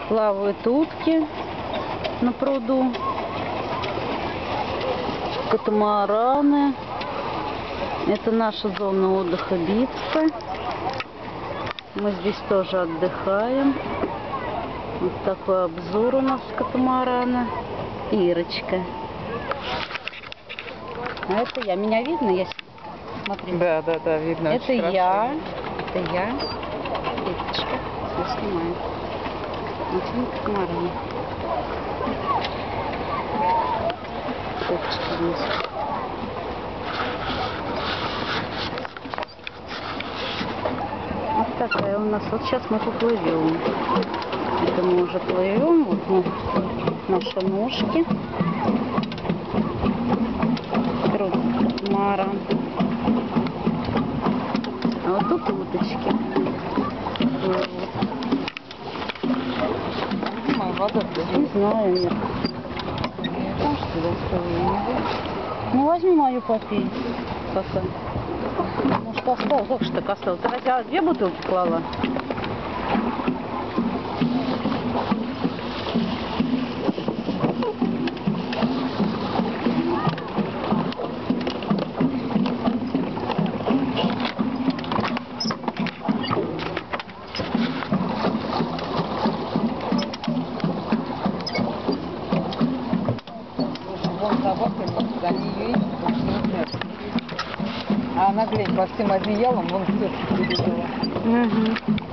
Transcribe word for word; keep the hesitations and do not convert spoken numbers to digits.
Плавают утки на пруду. Катамараны. Это наша зона отдыха Битца. Мы здесь тоже отдыхаем. Вот такой обзор у нас с катамарана. Ирочка. А это я. Меня видно? Я... Смотри. Да, да, да, видно. Это я. Это я. Ирочка. Все снимаю. Вот он катамаран. Уточки здесь. Вот такая у нас. Вот сейчас мы поплывем. Это мы уже плывем. Вот мы, наши ножки. Катамаран. А вот тут уточки. Вода, не знаю, нет. Там что доставили? Ну возьми мою попей. Пока. Может осталось? Как же так осталось? Ты хотя две бутылки клала? Вон собака, они ее ищут, потому что не знают. А она, глянь, по всем одеялам, вон все перебила. Угу.